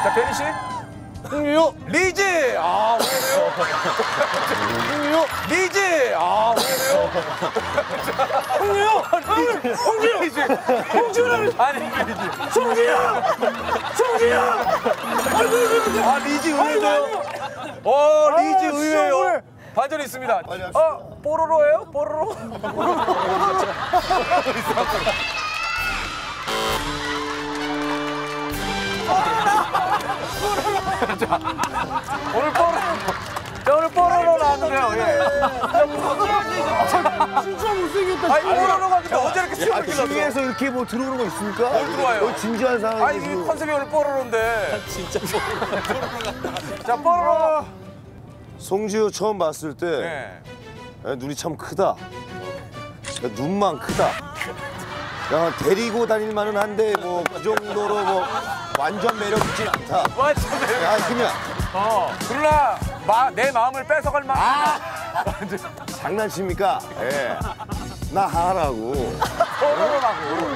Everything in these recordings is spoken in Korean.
자, 대리 씨. 홍유. 리지. 아, 왜요? 홍유. 리지. 아, 왜요? 홍유. 홍유. 리지. 홍주라는. 아니, 리지. 송지야. 송지야. 아, 리지 의외죠. 리지 의외요. 반전이 있습니다. 뽀로로예요? 뽀로로? 자, 오늘 뽀로로 나왔는데요. 진짜 못생겼다. 아니, 뽀로로가 근데 언제 이렇게 수염을 길렀어? TV에서 이렇게 뭐 들어오는 거 있습니까? 뭘 들어와요? 진지한 아니, 상황에서. 이 컨셉이 오늘 뽀로로인데. 진짜 뽀로로. 자, 뽀로로. 송지효 처음 봤을 때 네. 야, 눈이 참 크다. 야, 눈만 크다. 야, 데리고 다닐 만은 한데 뭐 그 정도로 뭐 완전 매력 있진 않다. 맞죠? 네. 야, 그냥 그러나 내 마음을 뺏어갈 만한 장난칩니까? 예. 나 하라고. 뽀로로라고.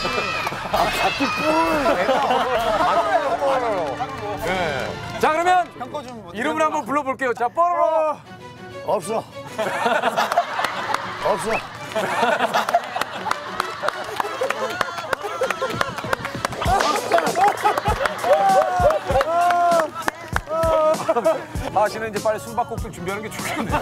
뽀로로. 네. 자, 그러면 이름을 한번 불러볼게요. 자, 뽀로로. 없어. 없어. 씨는 이제 빨리 숨바꼭질 준비하는 게 좋겠네요.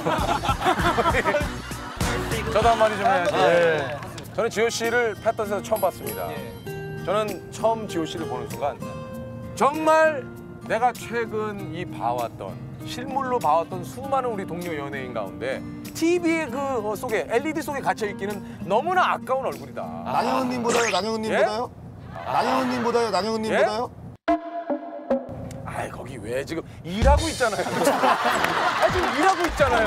저도 한마디 좀 해야지. 저는 지호 씨를 패턴에서 처음 봤습니다. 저는 처음 지호 씨를 보는 순간 정말 내가 최근 실물로 봐왔던 수많은 우리 동료 연예인 가운데 TV의 그 속에 LED 속에 갇혀 있기는 너무나 아까운 얼굴이다. 나경원님보다요? 나경원님보다요? 나경원님보다요? 나경원님보다요? 아이, 거기 왜 지금 일하고 있잖아요. 지금 일하고 있잖아요.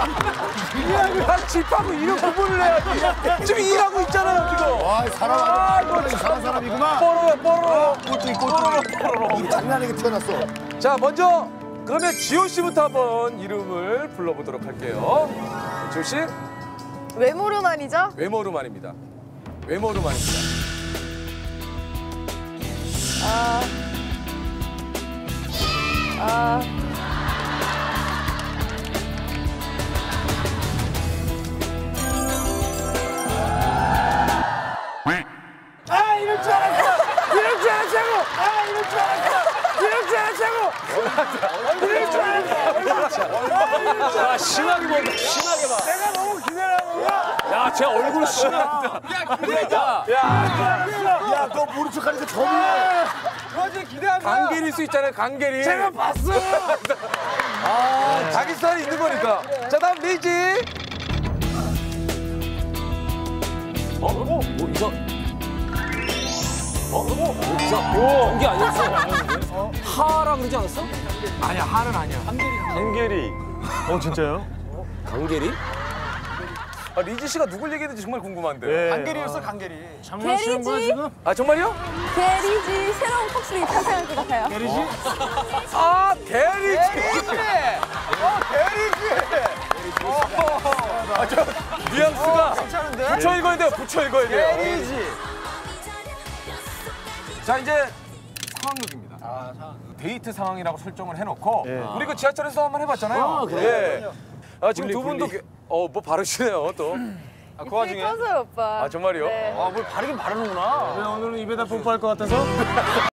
난 집하고 일을 구분을 해야지. 지금 일하고 있잖아요, 지금. 와, 사람 아니야. 이상한 사람이구만. 뽀로로. 이 장난하게 태어났어. 자, 먼저 그러면 지호 씨부터 한번 이름을 불러보도록 할게요. 지호 씨, 외모로만이죠? 외모로만입니다. 이럴 줄 알았어. 이럴 줄 알았다고. 이럴 줄 알았어. 이럴 줄 알았다고. 이럴 줄 알았어. 야, 심하게 본다. 심하게 봐. 내가 너무 기대하는 거야. 야, 쟤 얼굴 심하다. 야, 너 모른 척 하니까 점이야. 그거지 기대하는 거야. 강계리일 수 있잖아요, 강계리. 제가 봤어. 자기 스타일이 있는 거니까. 자, 다음 리지. 연기 아니었어? 하라 그러지 않았어? 아니야, 하는 아니야. 강계리. 진짜요? 강계리? 리지 씨가 누굴 얘기했는지 정말 궁금한데. 강계리였어, 강계리. 장난치는 거야, 게리지? 지금? 아, 정말요? 게리지 새로운 컵스이 탄생할 것 같아요. 게리지? 대리지. 뉘앙스가 붙여 읽어야 돼요. 붙여 읽어야 돼요. 게리지. 자, 이제 상황극입니다. 데이트 상황이라고 설정을 해놓고 우리 그 지하철에서 한번 해봤잖아요. 그래. 지금 두 분도 뭐 바르시네요 또. 그 와중에? 요 오빠. 정말요? 네. 뭘 바르긴 바르는구나. 오늘은 입에다 뽀뽀할 것 같아서?